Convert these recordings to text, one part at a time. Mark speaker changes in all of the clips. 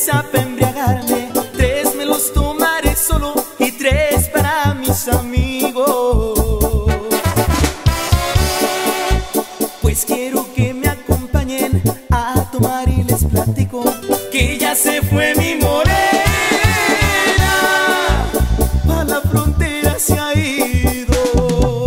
Speaker 1: cerveza para embriagarme, 3 me los tomaré solo y 3 para mis amigos. Pues quiero que me acompañen a tomar y les platico que ya se fue mi morena, pa' la frontera se ha ido.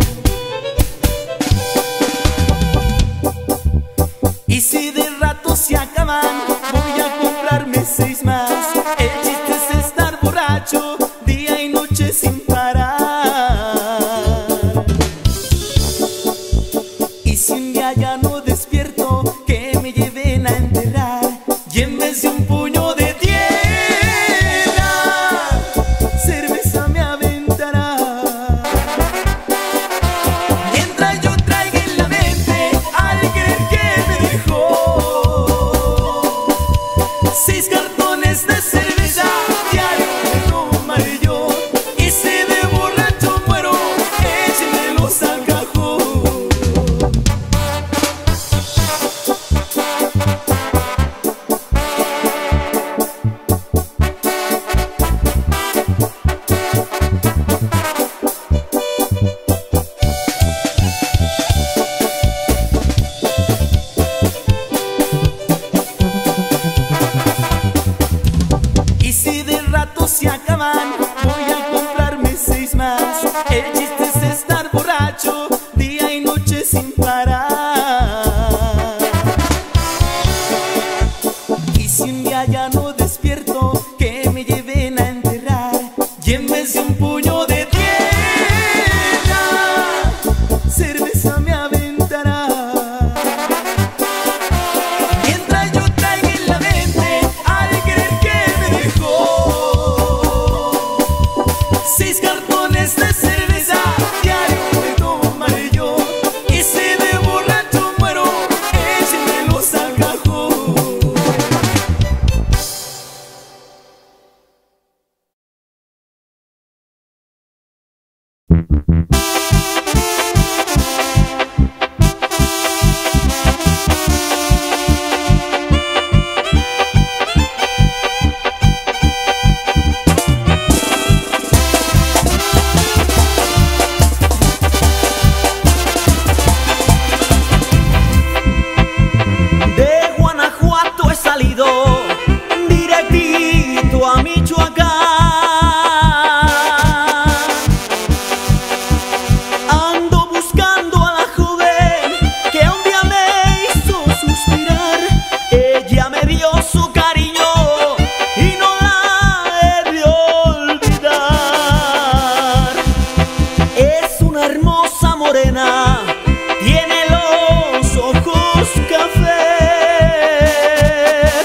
Speaker 1: Y si de rato se acaban, voy a comprarme 6 más. El chiste es estar borracho día y noche sin parar. Y si un día ya no despierto, que me lleven a enterrar y en vez de un puño de tierra, cerveza me aventará. Mientras yo traiga en la mente al querer que me dejó 6 cartones de cerveza diario me tomaré yo. Y si de borracho muero, échemelos al cajón. Y si de rato se acaban, voy a comprarme 6 más. El chiste es estar borracho día y noche sin parar. Y si un día ya no despierto, que me lleven a enterrar y en vez de un puño de tierra, cerveza me aventará. Mientras yo traiga en la mente al querer que me dejó 6 cartones de cerveza diario me tomaré yo. Y si de borracho muero, échemelos al cajón.
Speaker 2: De Guanajuato he salido directito a Michoacán. Ando buscando a la joven que un día me hizo suspirar. Ella me dio su cariño y no la he de olvidar. Es una hermosa morena, tiene los ojos cafés,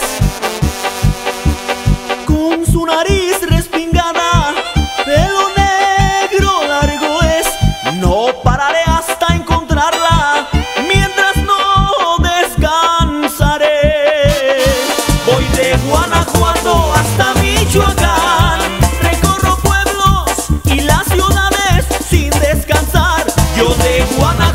Speaker 2: con su nariz respingada, pelo negro largo es. No pararé hasta encontrarla, mientras no descansaré. Voy de Guanajuato hasta Michoacán, recorro pueblos y las ciudades sin descansar. Yo de Guanajuato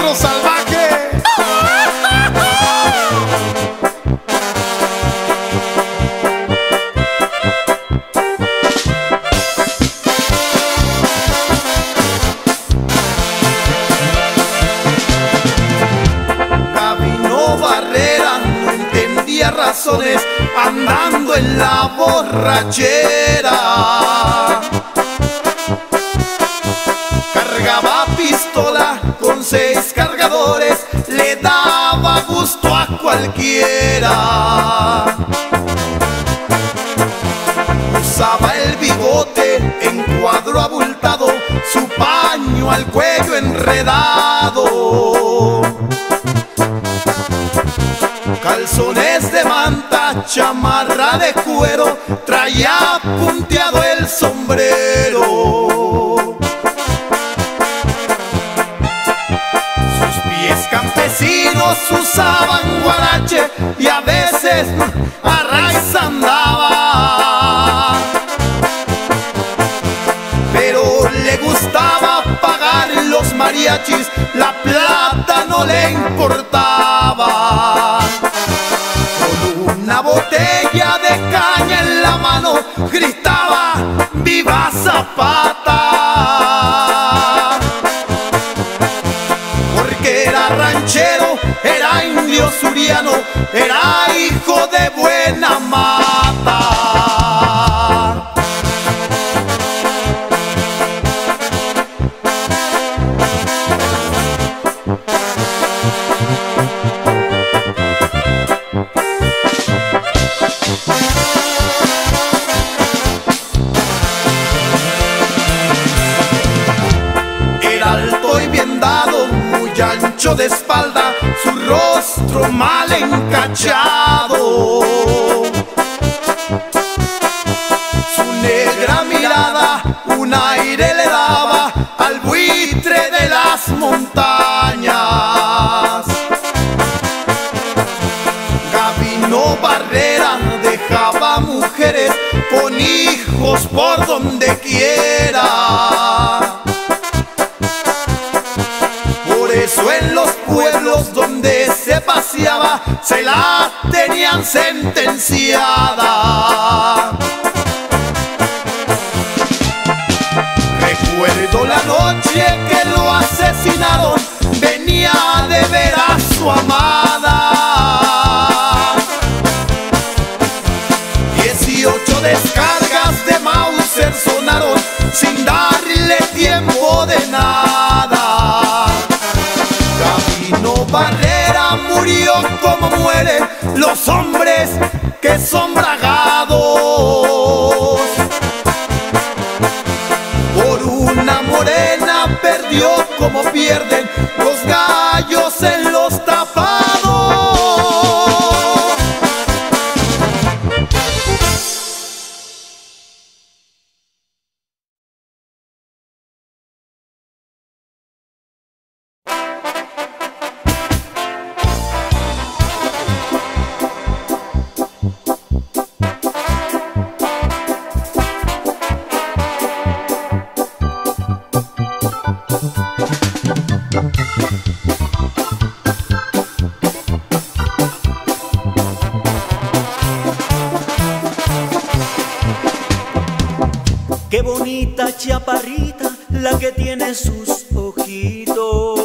Speaker 3: perro salvaje.
Speaker 1: Gabino Barrera no entendía razones andando en la borrachera. Cargaba pistola con 6 cargadores, le daba gusto a cualquiera. Usaba el bigote en cuadro abultado, su paño al cuello enredado, calzones de manta, chamarra de cuero, traía punteado el sombrero. Sus pies campesinos usaban guarache y a veces a raíz andaba, pero le gustaba pagar los mariachis, la plata no le importaba. Con una botella de caña en la mano gritaba ¡Viva Zapata! Porque era ranchero, era indio suriano, era hijo de buena mata. Era alto y bien dado, muy ancho de espalda, su rostro mal encachado. Su negra mirada un aire le daba al buitre de las montañas. Gabino Barrera dejaba mujeres con hijos por donde quiera. Por eso en los pueblos donde se paseaba se la tenían sentenciada. Recuerdo la noche que lo asesinaron, venía de ver a su amada. 18 descargas de Mauser sonaron sin darle tiempo de nada. Gabino Barrera murió como mueren los hombres que son bragados. Por una morena perdió como pierden los gallos en los tapados.
Speaker 2: Qué bonita chaparrita la que tiene sus ojitos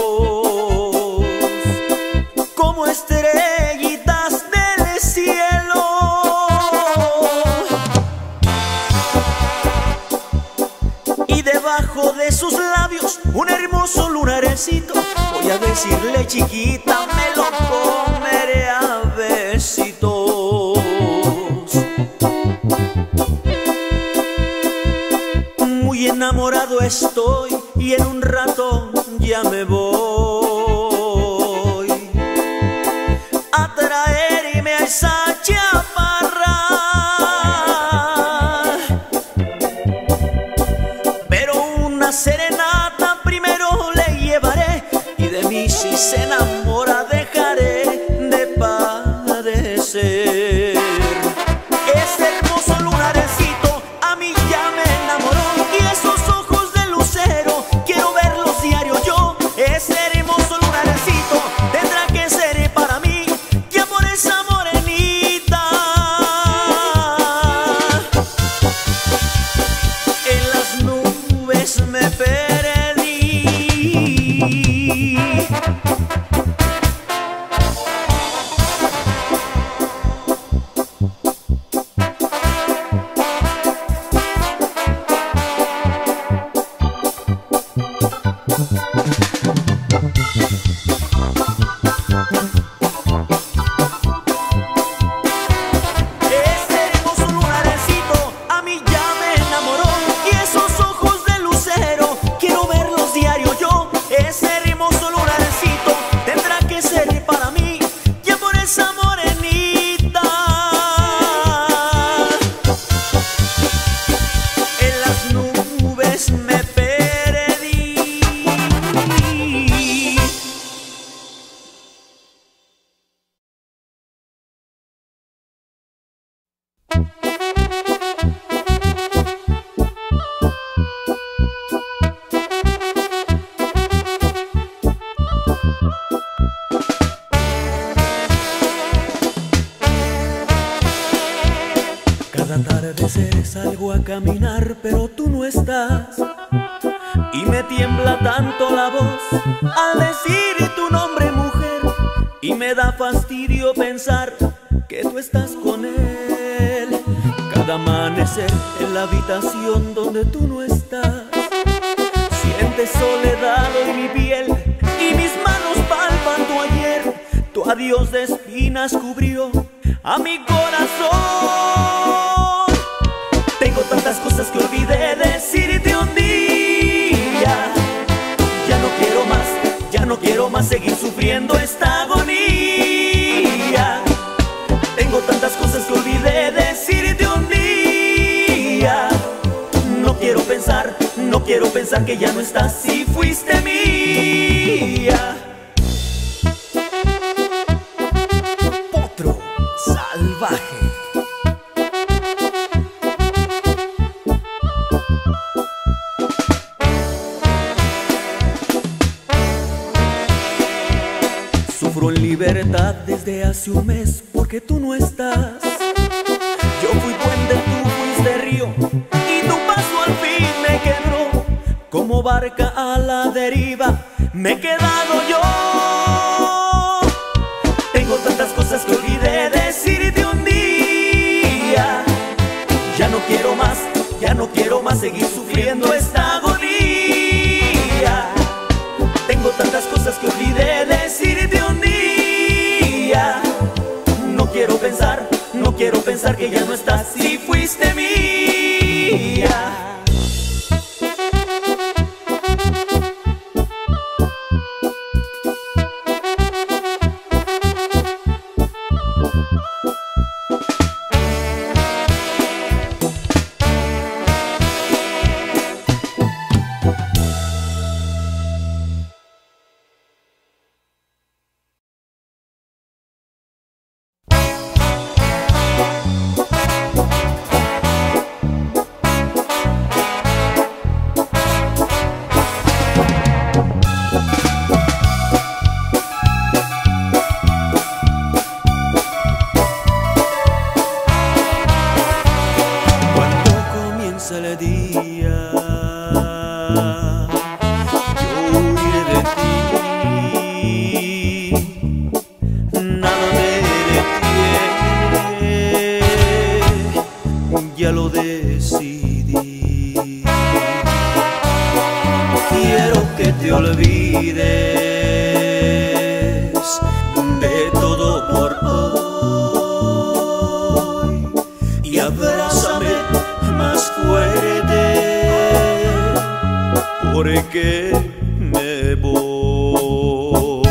Speaker 2: como estrellitas del cielo. Y debajo de sus labios un hermoso lunarecito. Voy a decirle chiquita, me lo comeré a besitos. Muy enamorado estoy y en un rato ya me voy a traerme a esa chaparra. Pero una serenata primero le llevaré y de mí si se enamora dejaré de padecer. Ese hermoso lunarecito a mí ya me enamoró y esos ojos de lucero quiero verlos diario yo. Ese hermoso Salgo a caminar, pero tú no estás, y me tiembla tanto la voz al decir tu nombre, mujer, y me da fastidio pensar que tú estás con él. Cada amanecer en la habitación donde tú no estás, sientes soledad en mi piel y mis manos palpan tu ayer. Tu adiós de espinas cubrió a mi corazón. Tengo tantas cosas que olvidé decirte un día. Ya no quiero más seguir sufriendo esta agonía. Tengo tantas cosas que olvidé decirte un día. No quiero pensar que ya no estás y fuiste mía. Potro salvaje. Sufro en libertad desde hace un mes porque tú no estás. Yo fui puente, tú fuiste río y tu paso al fin me quebró. Como barca a la deriva me he quedado yo. Tengo tantas cosas que olvidé decirte un día. Ya no quiero más seguir sufriendo esta agonía. Tengo tantas cosas que olvidé decirte un día. No quiero pensar que ya no estás y fuiste mía. El día, yo huiré de ti, nada me detiene, ya lo decidí. Quiero que te olvides de todo por hoy y abrázame más fuerte, porque me voy.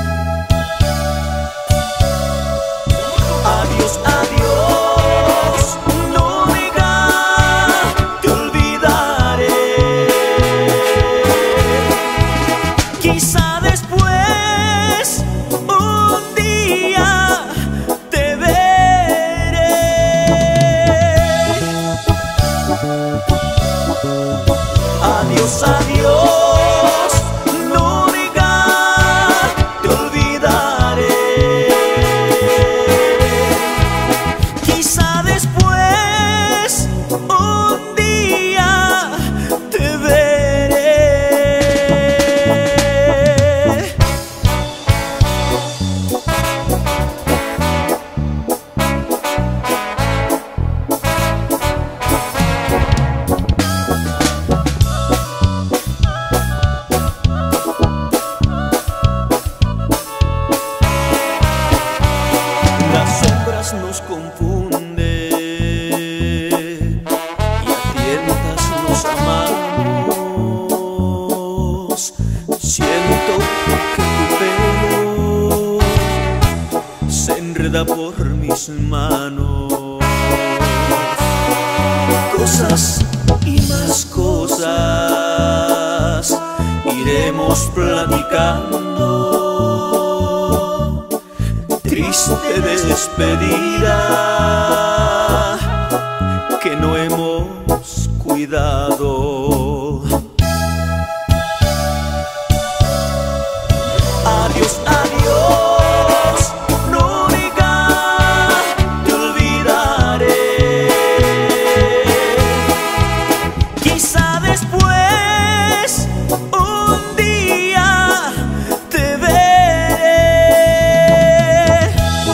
Speaker 2: Adiós, adiós, nunca te olvidaré. Quizá después un día te veré. Adiós, adiós. pierda por mis manos. Cosas y más cosas iremos platicando. Triste despedida que no hemos cuidado. Adiós, adiós, nunca te olvidaré. Quizá después un día te veré.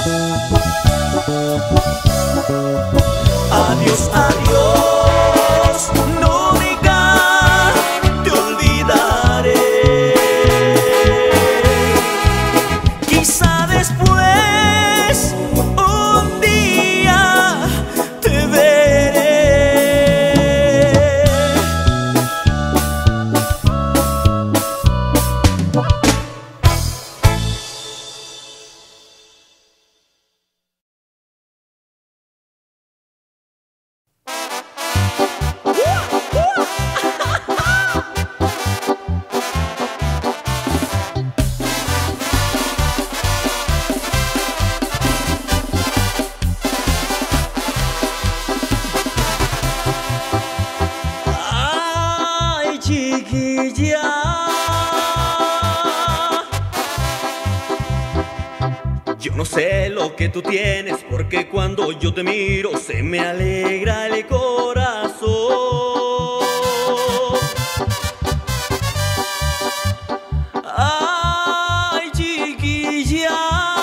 Speaker 2: Adiós, adiós, nunca te olvidaré. Quizá después un día te veré. Ay, chiquilla, yo no sé lo que tú tienes, porque cuando yo te miro se me alegra el corazón. Ay, chiquilla,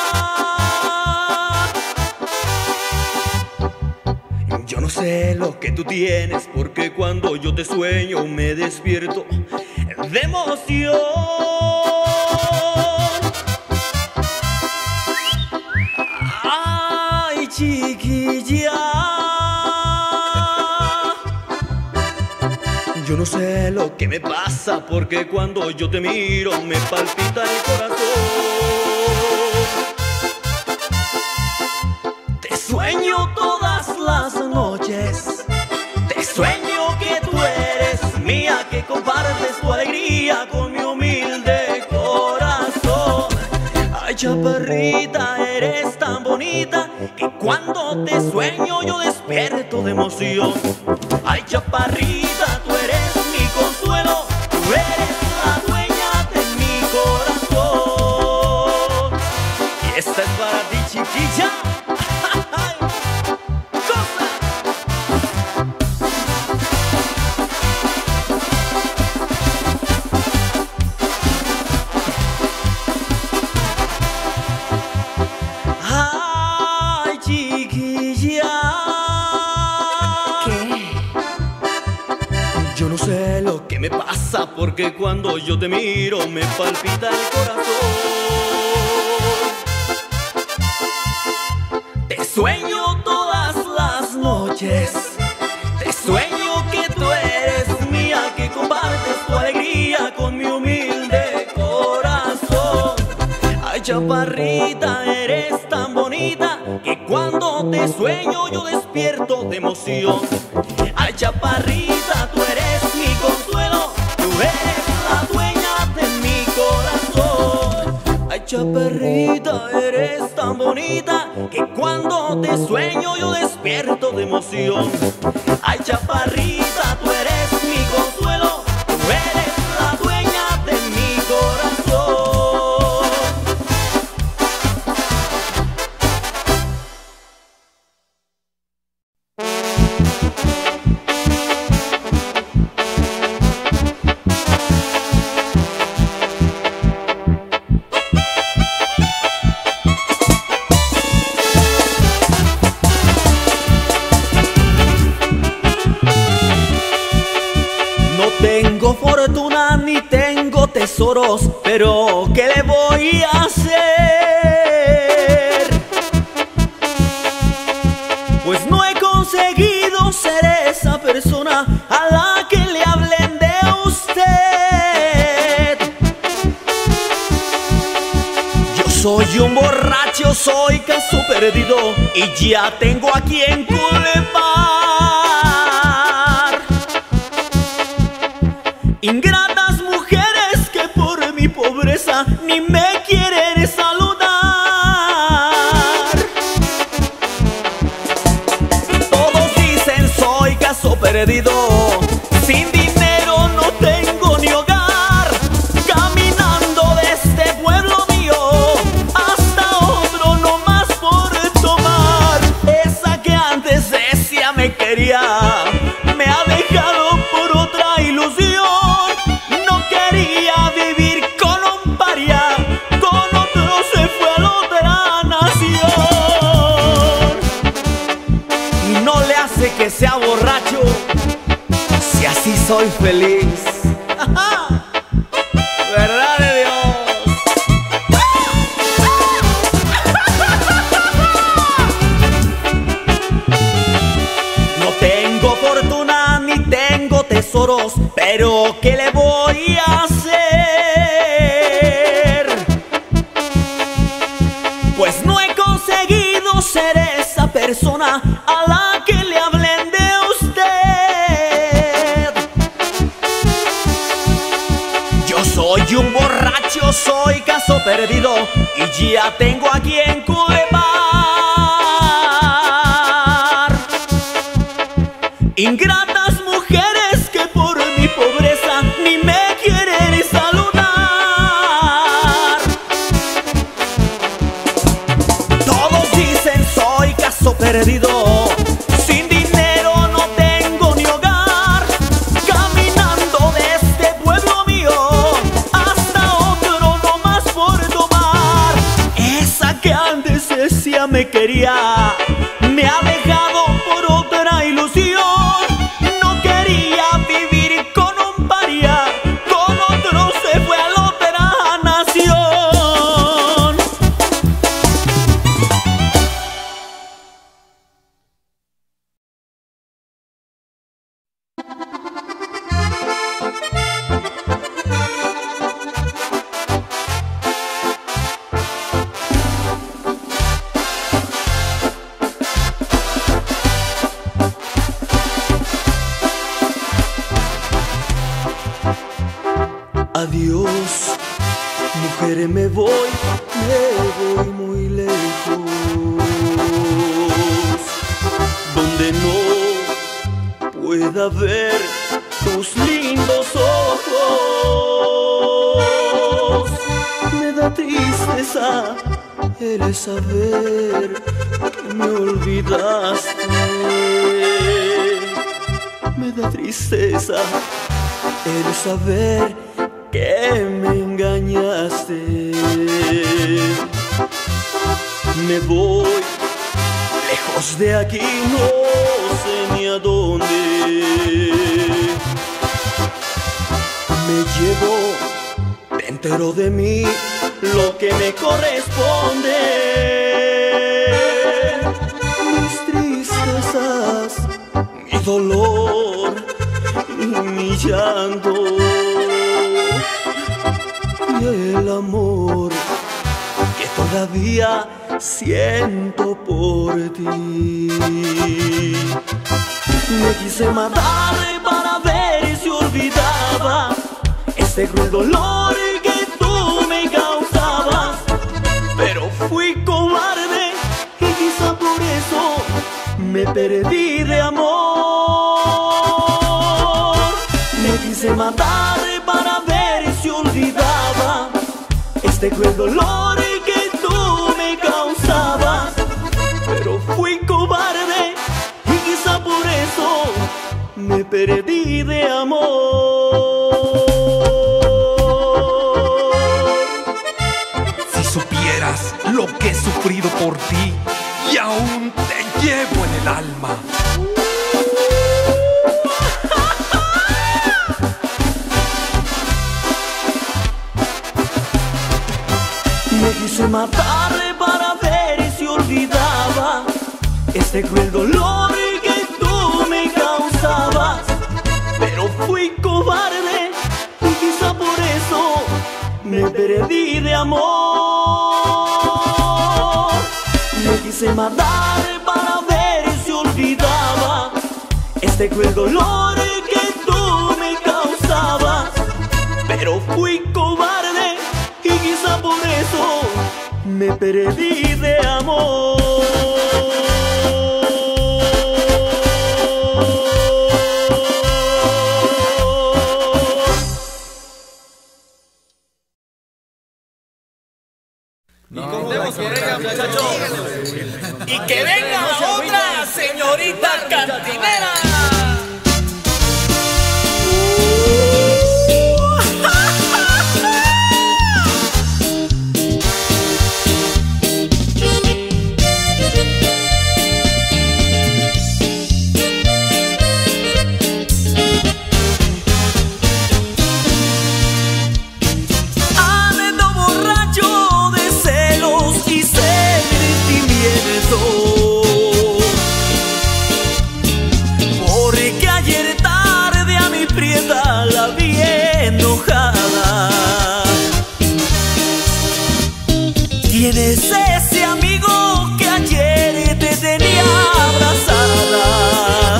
Speaker 2: yo no sé lo que tú tienes, porque cuando yo te sueño me despierto de emoción. Ay, chiquilla, yo no sé lo que me pasa, porque cuando yo te miro me palpita el corazón. Te sueño todas las noches, te sueño que tú eres mía, que compartes tu alegría con mi humilde corazón. Ay, chaparrita, eres tan bonita que cuando te sueño yo despierto de emoción. Ay, chaparrita, tú eres mi consuelo, tú eres la dueña de mi corazón. Y esta es para ti, chiquilla. Ay, chiquilla,
Speaker 3: ¿Qué?
Speaker 2: yo no sé lo que me pasa, porque cuando yo te miro me palpita el corazón. Te sueño todas las noches, te sueño que tú eres mía, que compartes tu alegría con mi humilde corazón. Ay, chaparrita, eres tan bonita que cuando te sueño yo despierto de emoción. Ay, chaparrita, tú eres mi consuelo, tú eres la dueña de mi corazón. Ay, chaparrita, eres tan bonita que cuando te sueño yo despierto de emoción. Ay, chaparrita, tú eres mi consuelo, tú eres la dueña de mi corazón. Tengo fortuna ni tengo tesoros, pero ¿qué le voy a hacer? Pues no he conseguido ser esa persona a la que le hablen de usted. Yo soy un borracho, soy caso perdido y ya tengo a quien culpar. Ingratas mujeres que por mi pobreza ni me quieren saludar. Todos dicen soy caso perdido, sin dinero no tengo ni hogar, caminando de este pueblo mío hasta otro no más por tomar. Esa que antes decía me quería, me ha dejado por otra ilusión. No quería vivir con un paria, con otro se fue a la otra nación. Y no le hace que sea borracho, si así soy feliz. ¿Verdad de Dios? No tengo fortuna ni tengo tesoros, pero ¿qué le voy a hacer? Pues no he conseguido ser esa persona a la que le hablen de usted. Yo soy un borracho, soy caso perdido y ya tengo a quien culpar. Ingratas mujeres que por mi pobreza ni me quieren saludar. Todos dicen soy caso perdido, sin dinero no tengo ni hogar, caminando de este pueblo mío hasta otro no más por tomar. Esa que antes decía me quería, me ha dejado por otra ilusión. No quería vivir con un paria, con otro se fue a la otra nación. Adiós, mujer, me voy muy lejos, donde no pueda ver tus lindos ojos. Me da tristeza el saber que me olvidaste. Me da tristeza el saber que me engañaste. Me voy lejos de aquí, no sé ni a dónde. Me llevo dentro de mí lo que me corresponde. Mis tristezas, mi dolor y mi llanto, y el amor que todavía siento por ti. Me quise matar para ver si olvidaba este cruel dolor que tú me causabas, pero fui cobarde y quizá por eso me perdí de amor. Me quise matar para ver si olvidaba este cruel dolor que tú me causabas, pero fui cobarde y quizá por eso me perdí de amor.
Speaker 3: Si supieras lo que he sufrido por ti y aún te llevo en el alma.
Speaker 2: Me quise matar para ver si olvidaba este cruel dolor que tú me causabas, pero fui cobarde y quizá por eso me perdí de amor. quise matar para ver si olvidaba este cruel dolor que tú me causabas. Pero fui cobarde y quizá por eso me perdí de amor.
Speaker 1: Y que venga otra señorita cantinera.
Speaker 2: ¿Tienes ese amigo que ayer te tenía abrazada?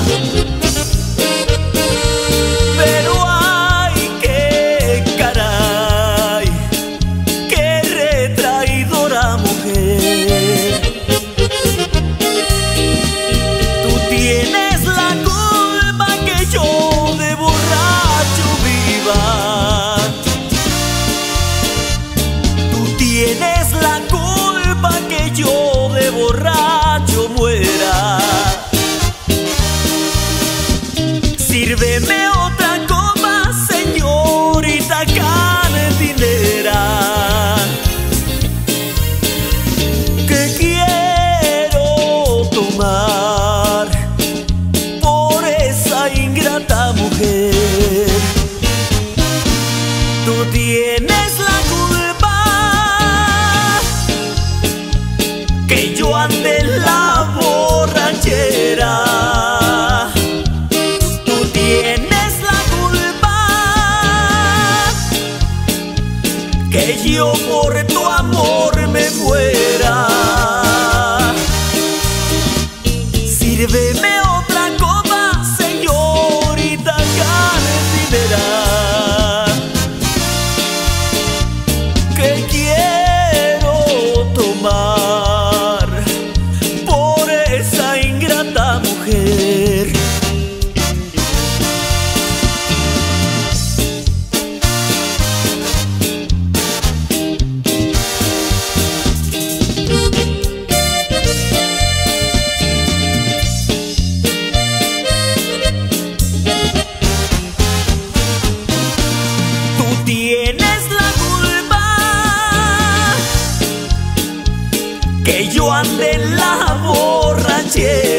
Speaker 2: Pero ay, qué caray, qué retraidora mujer. Tú tienes la culpa que yo de borracho viva. Tú tienes la culpa que yo de borracho muera. Sírveme otra copa, señorita cantinera, que quiero tomar por esa ingrata mujer. Tú tienes la culpa que yo ande en la borrachera. Tú tienes la culpa que yo por tu amor me muera. Sírveme otra copa, señorita cantinera, que quiero tomar por esa ingrata mujer. Tú tienes la culpa que yo ande en la borrachera.